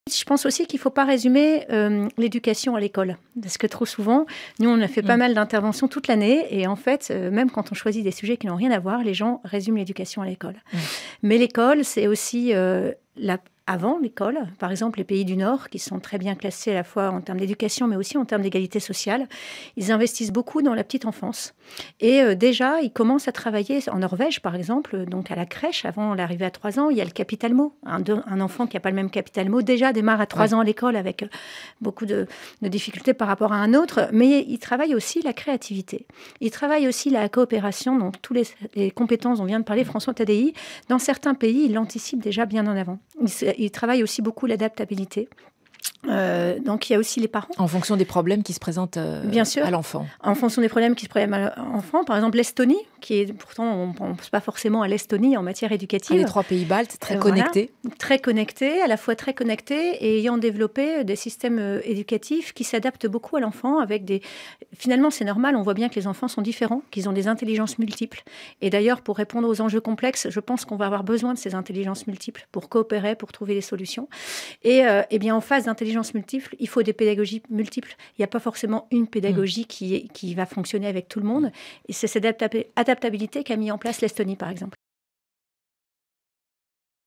Je pense aussi qu'il ne faut pas résumer l'éducation à l'école. Parce que trop souvent, nous, on a fait pas mal d'interventions toute l'année. Et en fait, même quand on choisit des sujets qui n'ont rien à voir, les gens résument l'éducation à l'école. Mais l'école, c'est aussi avant l'école. Par exemple, les pays du Nord, qui sont très bien classés à la fois en termes d'éducation, mais aussi en termes d'égalité sociale, ils investissent beaucoup dans la petite enfance. Et déjà, ils commencent à travailler en Norvège, par exemple, donc à la crèche, avant l'arrivée à 3 ans, il y a le capital mot. Un enfant qui n'a pas le même capital mot, déjà démarre à 3 ans à l'école avec beaucoup de difficultés par rapport à un autre, mais il travaille aussi la créativité. Il travaille aussi la coopération, donc toutes les compétences dont vient de parler François Tadei. Dans certains pays, il l'anticipe déjà bien en avant. Il travaille aussi beaucoup l'adaptabilité. Donc, il y a aussi les parents. En fonction des problèmes qui se présentent bien sûr, à l'enfant. En fonction des problèmes qui se présentent à l'enfant. Par exemple, l'Estonie, qui est pourtant, on ne pense pas forcément à l'Estonie en matière éducative. Les 3 pays baltes, très connectés. Voilà, très connectés, à la fois très connectés et ayant développé des systèmes éducatifs qui s'adaptent beaucoup à l'enfant. Finalement, c'est normal, on voit bien que les enfants sont différents, qu'ils ont des intelligences multiples. Et d'ailleurs, pour répondre aux enjeux complexes, je pense qu'on va avoir besoin de ces intelligences multiples pour coopérer, pour trouver des solutions. Et bien, en phase d'intelligence multiples, il faut des pédagogies multiples. Il n'y a pas forcément une pédagogie qui va fonctionner avec tout le monde. Et c'est cette adaptabilité qu'a mis en place l'Estonie, par exemple.